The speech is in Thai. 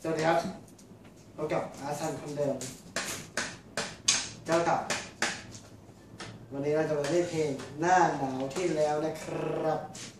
สวัสดีครับพบกับอาซันคนเดิมเจ้าค่ะวันนี้เราจะมาเล่นเพลงหน้าหนาวที่แล้วนะครับ